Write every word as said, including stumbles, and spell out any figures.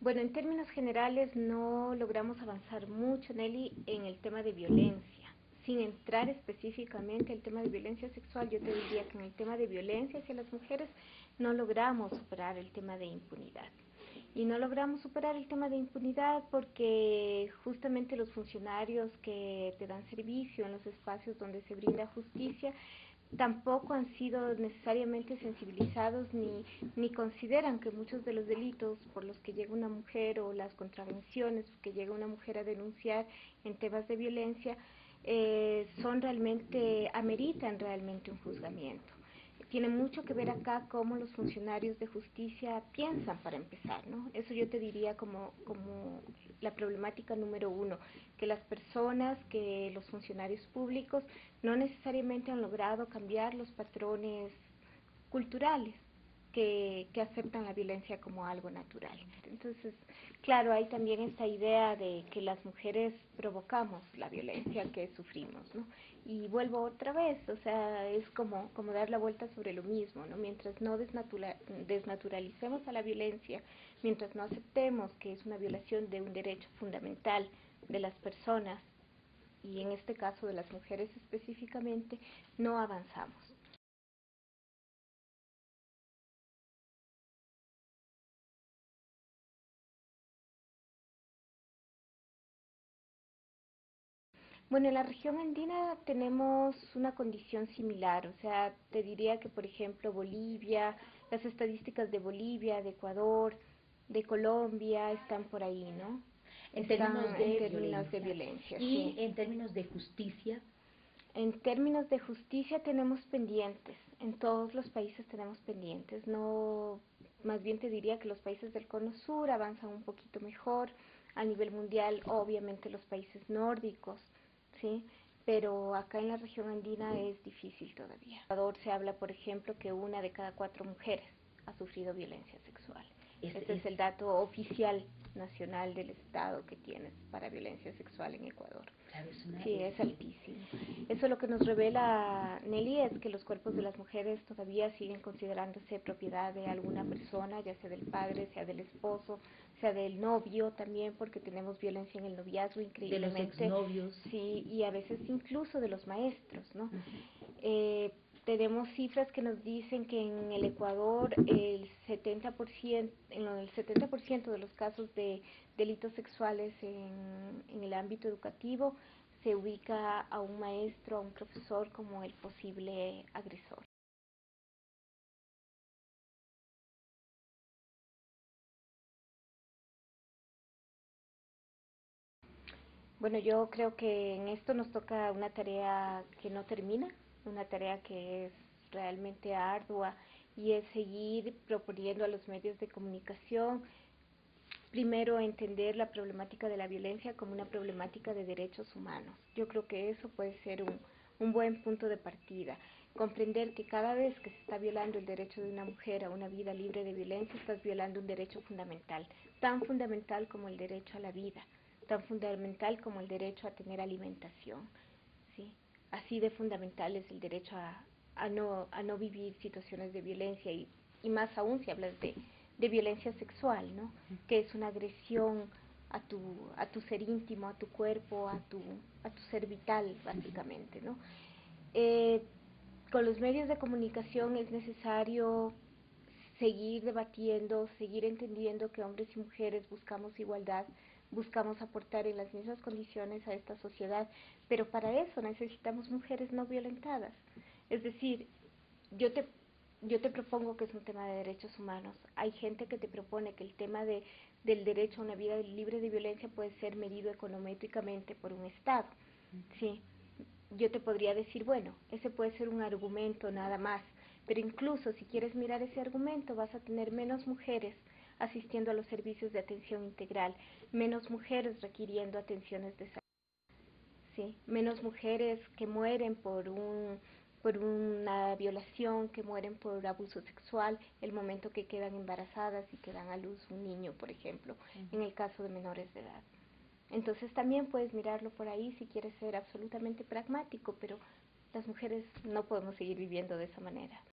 Bueno, en términos generales no logramos avanzar mucho, Nelly, en el tema de violencia. Sin entrar específicamente al tema de violencia sexual, yo te diría que en el tema de violencia hacia las mujeres no logramos superar el tema de impunidad. Y no logramos superar el tema de impunidad porque justamente los funcionarios que te dan servicio en los espacios donde se brinda justicia tampoco han sido necesariamente sensibilizados ni, ni consideran que muchos de los delitos por los que llega una mujer o las contravenciones que llega una mujer a denunciar en temas de violencia eh, son realmente, ameritan realmente un juzgamiento. Tiene mucho que ver acá cómo los funcionarios de justicia piensan para empezar, ¿no? Eso yo te diría como, como la problemática número uno, que las personas, que los funcionarios públicos no necesariamente han logrado cambiar los patrones culturales que, que aceptan la violencia como algo natural. Entonces, claro, hay también esta idea de que las mujeres provocamos la violencia que sufrimos, ¿no? Y vuelvo otra vez, o sea, es como, como dar la vuelta sobre lo mismo, ¿no? Mientras no desnatura, desnaturalicemos a la violencia, mientras no aceptemos que es una violación de un derecho fundamental de las personas, y en este caso de las mujeres específicamente, no avanzamos. Bueno, en la región andina tenemos una condición similar, o sea, te diría que, por ejemplo, Bolivia, las estadísticas de Bolivia, de Ecuador, de Colombia están por ahí, ¿no? En Están términos en de términos de violencia violencia, y sí. en términos de justicia. En términos de justicia tenemos pendientes, en todos los países tenemos pendientes, no, más bien te diría que los países del cono sur avanzan un poquito mejor, a nivel mundial obviamente los países nórdicos, ¿sí? Pero acá en la región andina es difícil todavía. En Ecuador se habla, por ejemplo, que una de cada cuatro mujeres ha sufrido violencia sexual. Es, Este es, es el dato oficial nacional del Estado que tienes para violencia sexual en Ecuador. claro, es una, Sí, es, es altísimo. Eso lo que nos revela, Nelly, es que los cuerpos de las mujeres todavía siguen considerándose propiedad de alguna persona, ya sea del padre, sea del esposo, sea del novio también, porque tenemos violencia en el noviazgo de los increíblemente. exnovios. Sí, y a veces incluso de los maestros, ¿no? Uh-huh. Eh, tenemos cifras que nos dicen que en el Ecuador el setenta por ciento, en el setenta por ciento de los casos de delitos sexuales en, en el ámbito educativo se ubica a un maestro, a un profesor como el posible agresor. Bueno, yo creo que en esto nos toca una tarea que no termina, una tarea que es realmente ardua y es seguir proponiendo a los medios de comunicación primero entender la problemática de la violencia como una problemática de derechos humanos. Yo creo que eso puede ser un, un buen punto de partida. Comprender que cada vez que se está violando el derecho de una mujer a una vida libre de violencia, estás violando un derecho fundamental, tan fundamental como el derecho a la vida, tan fundamental como el derecho a tener alimentación. ¿Sí? Así de fundamental es el derecho a, a, no, a no vivir situaciones de violencia y, y más aún si hablas de, de violencia sexual, ¿no? Que es una agresión a tu, a tu ser íntimo, a tu cuerpo, a tu, a tu ser vital, básicamente, ¿no? Eh, con los medios de comunicación es necesario seguir debatiendo, seguir entendiendo que hombres y mujeres buscamos igualdad, buscamos aportar en las mismas condiciones a esta sociedad, pero para eso necesitamos mujeres no violentadas. Es decir, yo te, yo te propongo que es un tema de derechos humanos. Hay gente que te propone que el tema de, del derecho a una vida libre de violencia puede ser medido econométricamente por un Estado. Sí, yo te podría decir, bueno, ese puede ser un argumento nada más, pero incluso si quieres mirar ese argumento vas a tener menos mujeres asistiendo a los servicios de atención integral, menos mujeres requiriendo atenciones de salud, ¿sí? Menos mujeres que mueren por un por una violación, que mueren por abuso sexual, el momento que quedan embarazadas y que dan a luz un niño, por ejemplo, uh-huh. En el caso de menores de edad. Entonces también puedes mirarlo por ahí si quieres ser absolutamente pragmático, pero las mujeres no podemos seguir viviendo de esa manera.